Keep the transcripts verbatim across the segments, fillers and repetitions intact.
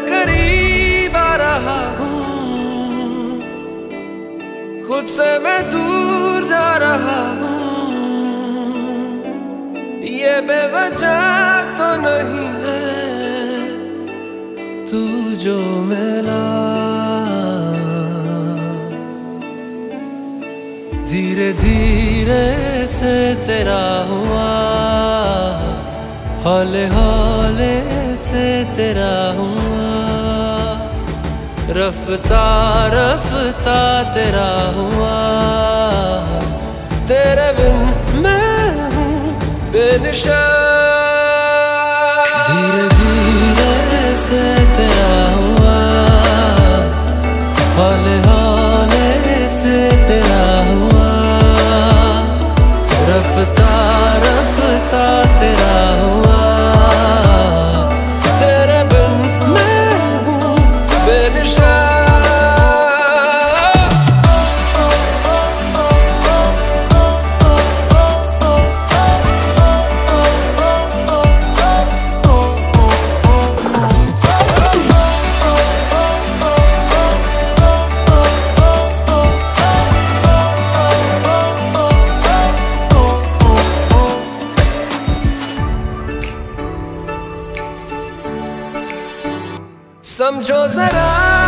करीब आ रहा हूँ, खुद से मैं दूर जा रहा हूँ। ये बेवजह तो नहीं है तू जो मिला, धीरे धीरे से तेरा हुआ, हौले हौले से तेरा हुआ, रफ्ता रफ्ता तेरा हुआ। तेरे बिन मैं हूँ बेनिशान, धीरे धीरे से तेरा हुआ, हौले हौले से तेरा हुआ, रफ्ता रफ्ता तेरा हुआ। तेरे बिन मैं हूँ बेनिशान। समझो जरा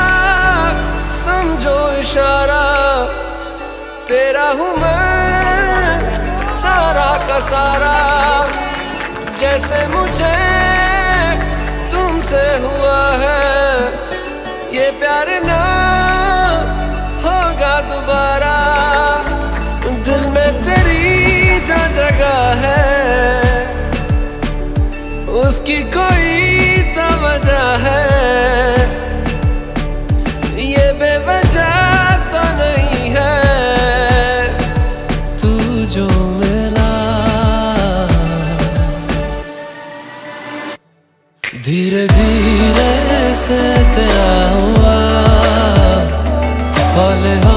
समझो इशारा, तेरा हूँ मैं सारा का सारा। जैसे मुझे तुमसे हुआ है, ये प्यार ना होगा दोबारा। दिल में तेरी जो जगह है, उसकी कोई तो वजह है। ये बेवजह तो नहीं है तू जो मिला, धीरे धीरे से तेरा हुआ, हौले